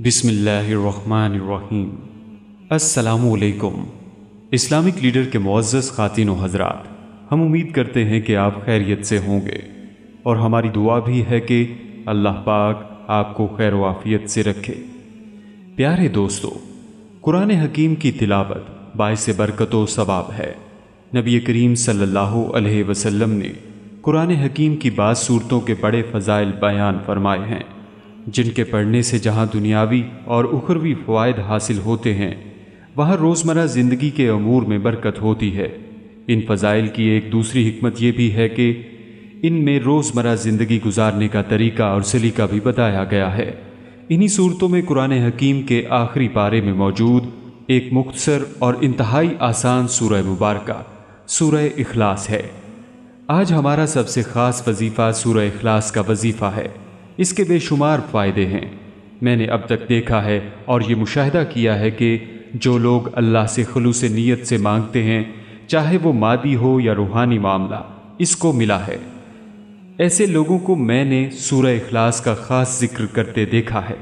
बिस्मिल्लाहिर्रहमानिर्रहीम। अस्सलामु अलैकुम। इस्लामिक लीडर के मुअज़्ज़ज़ ख़ातिन व हज़रात, हम उम्मीद करते हैं कि आप खैरियत से होंगे और हमारी दुआ भी है कि अल्लाह पाक आपको खैर व आफ़ियत से रखे। प्यारे दोस्तों, कुरान हकीम की तिलावत बाइस बरकत व सवाब है। नबी करीम सल्लल्लाहु अलैहि वसल्लम ने कुरान हकीम की बाज़ सूरतों के बड़े फ़ज़ाइल बयान फरमाए हैं, जिनके पढ़ने से जहाँ दुनियावी और उखरवी फ़वाइद हासिल होते हैं, वहाँ रोज़मर्रा ज़िंदगी के अमूर में बरकत होती है। इन फ़ज़ाइल की एक दूसरी हिकमत ये भी है कि इनमें रोज़मर्रा ज़िंदगी गुजारने का तरीका और सलीका भी बताया गया है। इन्हीं सूरतों में कुरान हकीम के आखिरी पारे में मौजूद एक मुख्तसर और इंतहाई आसान सूरह मुबारका सूरह इखलास है। आज हमारा सबसे ख़ास वजीफ़ा सूरह इखलास का वजीफ़ा है। इसके बेशुमार फ़ायदे हैं। मैंने अब तक देखा है और ये मुशाहिदा किया है कि जो लोग अल्लाह से खुलूस नीयत से मांगते हैं, चाहे वो मादी हो या रूहानी मामला, इसको मिला है। ऐसे लोगों को मैंने सूरह इखलास का ख़ास जिक्र करते देखा है।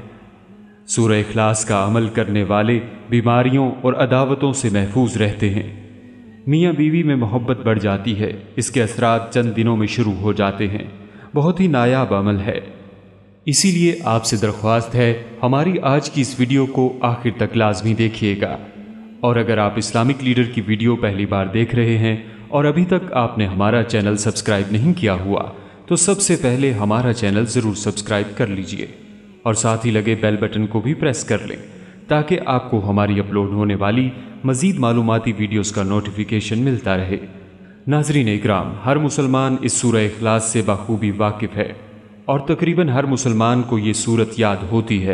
सूरह इखलास का अमल करने वाले बीमारियों और अदावतों से महफूज रहते हैं। मियाँ बीवी में मोहब्बत बढ़ जाती है। इसके असरात चंद दिनों में शुरू हो जाते हैं। बहुत ही नायाब अमल है। इसीलिए आपसे दरख्वास्त है, हमारी आज की इस वीडियो को आखिर तक लाजमी देखिएगा। और अगर आप इस्लामिक लीडर की वीडियो पहली बार देख रहे हैं और अभी तक आपने हमारा चैनल सब्सक्राइब नहीं किया हुआ, तो सबसे पहले हमारा चैनल ज़रूर सब्सक्राइब कर लीजिए और साथ ही लगे बेल बटन को भी प्रेस कर लें, ताकि आपको हमारी अपलोड होने वाली मज़ीद मालूमाती वीडियोज़ का नोटिफिकेशन मिलता रहे। नाज़रीन इकराम, हर मुसलमान इस सूरह इखलास से बखूबी वाकिफ़ है और तकरीबन हर मुसलमान को ये सूरत याद होती है।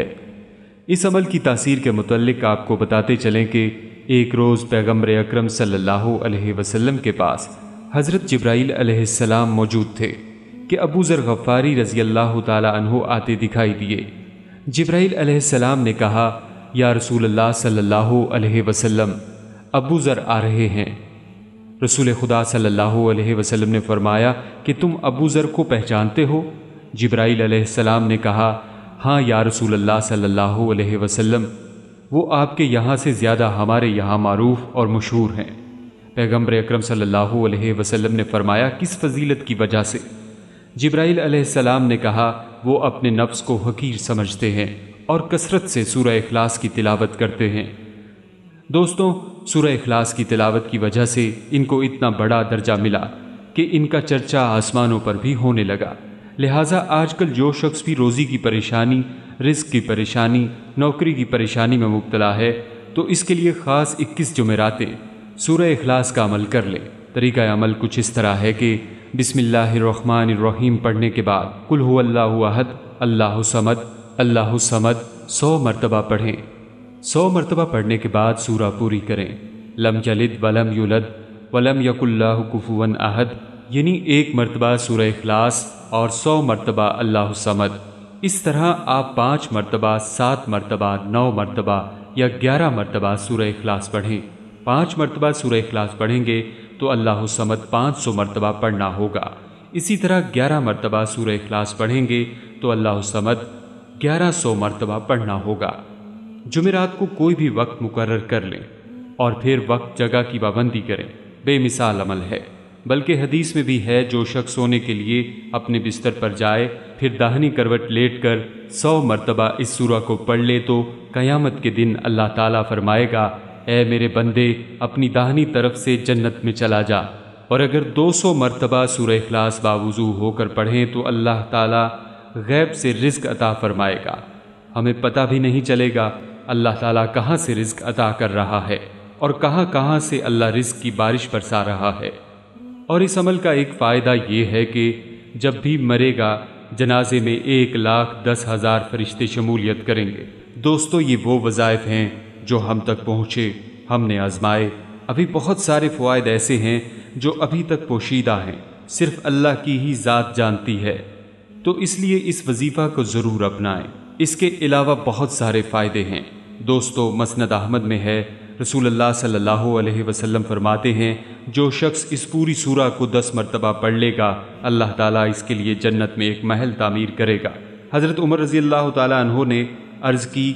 इस अमल की तासीर के मुतल्लिक आपको बताते चलें कि एक रोज़ पैगम्बर अकरम सल्लल्लाहु अलैहि वसल्लम के पास हज़रत जिब्राईल अलैहिस्सलाम मौजूद थे कि अबू ज़र गफ़ारी रज़ी अल्लाह ताला अन्हु आते दिखाई दिए। जिब्राईल अलैहिस्सलाम ने कहा, या रसूलल्लाह सल्लल्लाहु अलैहि वसल्लम, अबू ज़र आ रहे हैं। रसूल खुदा सल्लल्लाहु अलैहि वसल्लम ने फरमाया कि तुम अबू ज़र को पहचानते हो? जिब्राईल अलैहिस्सलाम ने कहा, हाँ या रसूल अल्लाह सल्लल्लाहु अलैहि वसल्लम, वो आपके यहाँ से ज़्यादा हमारे यहाँ मारूफ और मशहूर हैं। पैगम्बर अकरम सल्लल्लाहु अलैहि वसल्लम ने फरमाया, किस फजीलत की वजह से? जिब्राईल अलैहिस्सलाम ने कहा, वो अपने नफ्स को हकीर समझते हैं और कसरत से सूरह इखलास की तिलावत करते हैं। दोस्तों, सूरह इखलास की तिलावत की वजह से इनको इतना बड़ा दर्जा मिला कि इनका चर्चा आसमानों पर भी होने लगा। लिहाजा आजकल जो शख्स भी रोज़ी की परेशानी, रिज़्क़ की परेशानी, नौकरी की परेशानी में मुब्तला है, तो इसके लिए ख़ास 21 जुमेरातें सूरह इखलास का अमल कर ले। तरीक़ा अमल कुछ इस तरह है कि बिस्मिल्लाहिर्रहमानिर्रहीम पढ़ने के बाद कुल हुवल्लाहु अहद अल्लाहु समद अल्लाहु समद 100 मरतबा पढ़ें। 100 मरतबा पढ़ने के बाद सूरा पूरी करें। लम यलिद वलम युलद वलम यकुल्लाहु कुफुवन अहद, यानी 1 मरतबा सूरह इखलास और 100 मरतबा अल्लाहु समद। इस तरह आप 5 मरतबा, 7 मरतबा, 9 मरतबा या 11 मरतबा सूरह इखलास पढ़ें। 5 मरतबा सूरह इखलास पढ़ेंगे तो अल्लाहु समद 500 मरतबा पढ़ना होगा। इसी तरह 11 मरतबा सूरह इखलास पढ़ेंगे तो अल्लाहु समद 1100 मरतबा पढ़ना होगा। जुमेरात को कोई भी वक्त मुकर्रर कर लें और फिर वक्त जगह की पाबंदी करें। बेमिसाल अमल है। बल्कि हदीस में भी है, जो शख्स सोने के लिए अपने बिस्तर पर जाए, फिर दाहिनी करवट लेट कर 100 मरतबा इस सूरा को पढ़ ले, तो क़यामत के दिन अल्लाह ताला फरमाएगा, ऐ मेरे बंदे, अपनी दाहिनी तरफ से जन्नत में चला जा। और अगर 200 मरतबा सूरह इखलास बावुज़ू होकर पढ़ें तो अल्लाह ताला गैब से रिज़्क़ अता फरमाएगा। हमें पता भी नहीं चलेगा अल्लाह ताला कहाँ से रिज़्क़ अता कर रहा है और कहाँ कहाँ से अल्लाह रिज़्क़ की बारिश बरसा रहा है। और इस अमल का एक फ़ायदा ये है कि जब भी मरेगा, जनाजे में 1,10,000 फरिश्ते शमूलियत करेंगे। दोस्तों, ये वो वज़ाइफ हैं जो हम तक पहुँचे, हमने आजमाए। अभी बहुत सारे फ़वाइद ऐसे हैं जो अभी तक पोशीदा हैं, सिर्फ अल्लाह की ही ज़ात जानती है। तो इसलिए इस वजीफ़ा को ज़रूर अपनाएं। इसके अलावा बहुत सारे फ़ायदे हैं। दोस्तों, मसनद अहमद में है, रसूलुल्लाह सल्लल्लाहु अलैहि वसल्लम फरमाते हैं, जो शख्स इस पूरी सूरा को 10 मरतबा पढ़ लेगा, अल्लाह ताला इसके लिए जन्नत में एक महल तामीर करेगा। हज़रत उमर रज़ी अल्लाह ताला अन्हो ने अर्ज़ की,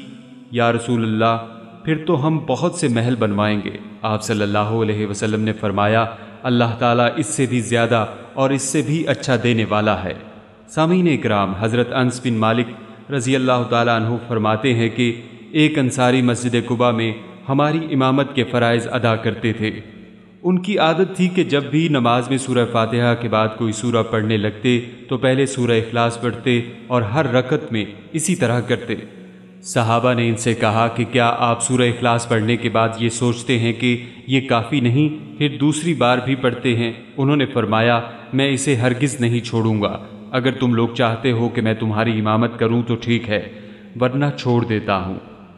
یا رسول اللہ پھر تو ہم بہت سے محل بنوائیں گے۔ آپ صلی اللہ علیہ وسلم نے فرمایا اللہ تعالیٰ اس سے بھی زیادہ اور اس سے بھی اچھا دینے والا ہے۔ سامعین اکرام، حضرت انس بن مالک رضی اللہ تعالیٰ عنہ فرماتے ہیں کہ ایک انصاری مسجد قباء میں ہماری امامت کے فرائض ادا کرتے تھے۔ ان کی عادت تھی کہ جب بھی نماز میں سورہ فاتحہ کے بعد کوئی سورہ پڑھنے لگتے تو پہلے سورہ اخلاص پڑھتے اور ہر رکعت میں اسی طرح کرتے۔ صحابہ نے ان سے کہا کہ کیا آپ سورہ اخلاص پڑھنے کے بعد یہ سوچتے ہیں کہ یہ کافی نہیں پھر دوسری بار بھی پڑھتے ہیں؟ انہوں نے فرمایا میں اسے ہرگز نہیں چھوڑوں گا، اگر تم لوگ چاہتے ہو کہ میں تمہاری امامت کروں تو ٹھیک ہے، ورنہ چھوڑ دیتا ہوں۔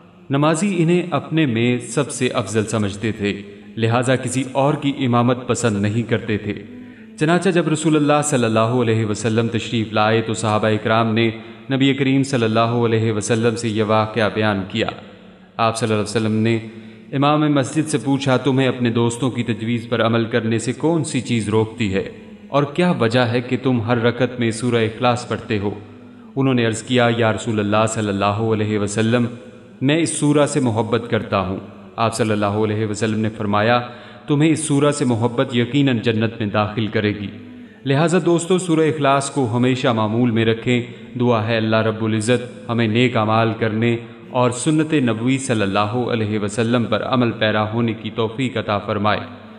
نمازی انہیں اپنے میں سب سے افضل سمجھتے تھے، لہٰذا کسی اور کی امامت پسند نہیں کرتے تھے۔ چنانچہ جب رسول اللہ صلی اللہ علیہ وسلم تشریف لائے تو صحابہ اکرام نے نبی کریم صلی اللہ علیہ وسلم سے یہ واقعہ بیان کیا۔ آپ صلی اللہ علیہ وسلم نے امام مسجد سے پوچھا تمہیں اپنے دوستوں کی تجویز پر عمل کرنے سے کون سی چیز روکتی ہے اور کیا وجہ ہے کہ تم ہر رکعت میں سورہ اخلاص پڑھتے ہو؟ انہوں نے عرض کیا یا رسول اللہ صلی اللہ علیہ وسلم میں اس سورہ سے محبت کرتا ہوں۔ آپ صلی اللہ علیہ وسلم نے فرمایا تمہیں اس سورہ سے محبت یقیناً جنت میں داخل کرے گی۔ لہٰذا دوستو سورہ اخلاص کو ہمیشہ معمول میں رکھیں۔ دعا ہے اللہ رب العزت ہمیں نیک اعمال کرنے اور سنت نبوی صلی اللہ علیہ وسلم پر عمل پیرا ہونے کی توفیق عطا فرمائے،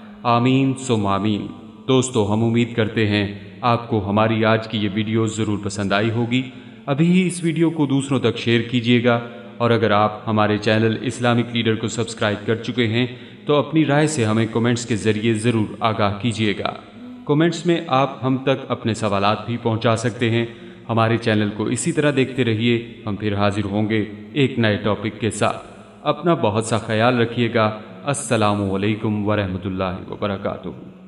آمین ثم آمین۔ دوستو ہم امید کرتے ہیں آپ کو ہماری آج کی یہ ویڈیو ضرور پسند آئی ہوگی۔ ابھی ہی اس ویڈیو کو دوسروں تک شیئر کیجیے گا، اور اگر آپ ہمارے چینل اسلامک لیڈر کو سبسکرائب کر چکے ہیں تو اپنی رائے سے ہمیں کومنٹس کے ذریعے ضرور آگاہ کیجیے گا۔ کومنٹس میں آپ ہم تک اپنے سوالات بھی پہنچا سکتے ہیں۔ ہمارے چینل کو اسی طرح دیکھتے رہیے، ہم پھر حاضر ہوں گے ایک نئے ٹاپک کے ساتھ۔ اپنا بہت سا خیال رکھیے گا۔ السلام علیکم ورحمۃ اللہ وبرکاتہ۔